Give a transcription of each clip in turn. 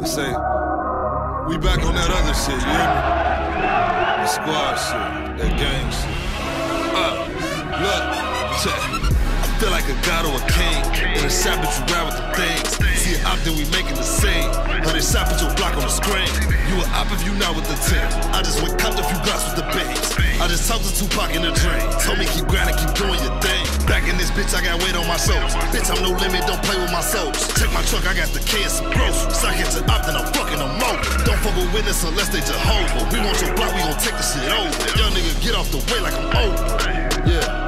I say, we back on that other shit, you hear me? The squad shit, that gang shit. Look, check. I feel like a god or a king. In a shop, but you ride with the things. See it out, then we making the scene. 100 shot, put your block on the screen. You a op if you not with the team. I just went copped a few blocks with the babes. I just talked to Tupac in the drain. Told me keep grinding, keep doing your thing. Back in this bitch, I got weight on my shoulders. Bitch, I'm no limit, don't play with my souls. Check my truck, I got the K and some groceries. I hit to op, then I'm fucking them over. Don't fuck with witness unless they Jehovah. We want your block, we gon' take the shit over. Young nigga, get off the way like I'm old. Yeah.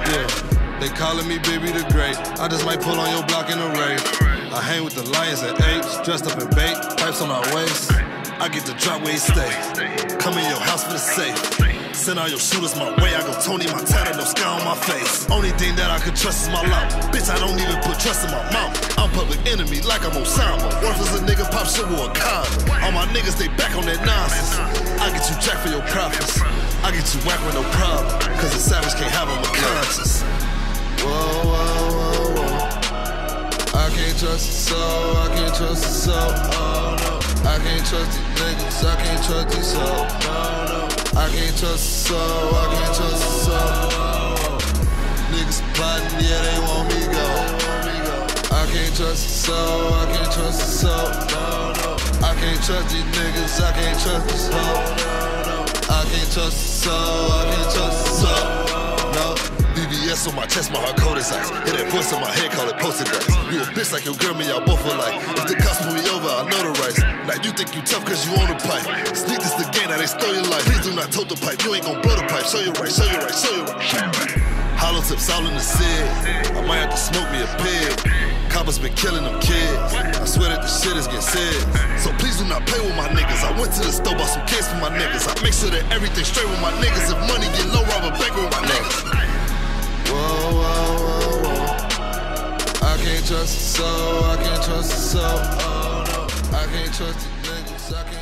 They calling me Baby the Great. I just might pull on your block in a rave. I hang with the lions and apes, dressed up in bait, pipes on our waist. I get the drop where he stay. Come in your house for the safe. Send all your shooters my way. I go Tony Montana, no scar on my face. Only thing that I can trust is my love. Bitch, I don't even put trust in my mouth. I'm public enemy like I'm Osama. Worthless a nigga pop shit with a condom. All my niggas, they back on that nonsense. I get you jack for your profits. I get you whack with no problem. Cause a savage can't have him a conscience. Whoa, whoa, whoa, whoa. I can't trust the soul, I can't trust the soul, oh no. I can't trust these niggas, I can't trust these souls, no, no. I can't trust the soul, I can't trust the soul. Niggas plotting, yeah, they want me go. I can't trust the soul, I can't trust the soul, no, no. I can't trust these niggas, I can't trust the soul, no, no. I can't trust the soul, I can't trust the soul, no. BBS on my chest, my heart cold as ice. Hear that voice in my head, call it posted dice. You a bitch like your girl, me, y'all both alike. If the cops pull me over, I know the rights. Now you think you tough cause you on the pipe. Sneak this the game, now they stole your life. Please do not tote the pipe, you ain't gon' blow the pipe. Show you right, show you right, show you right. Hollow tips all in the cig. I might have to smoke me a pig. Coppers been killing them kids. I swear that the shit is getting said. So please do not play with my niggas. I went to the store, bought some kids for my niggas. I make sure that everything's straight with my niggas. If money get low, rob a bank with my niggas. Whoa, whoa, whoa, whoa. I can't trust the soul, I can't trust the soul, oh no. I can't trust these niggas, I can't